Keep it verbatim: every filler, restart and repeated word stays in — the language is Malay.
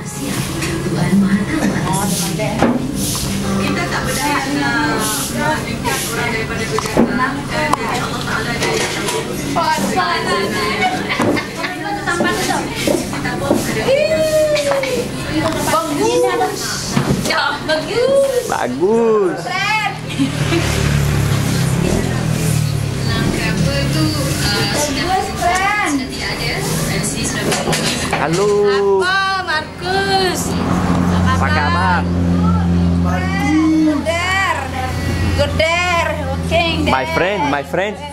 Kita tak berdaya nak meningkat orang daripada berjaya. Dan Allah Ta'ala dia yang bagus. Bagus. Halo. Apa, Markus? Apa kabar? Good there. Good there. Okay. My friend, my friend.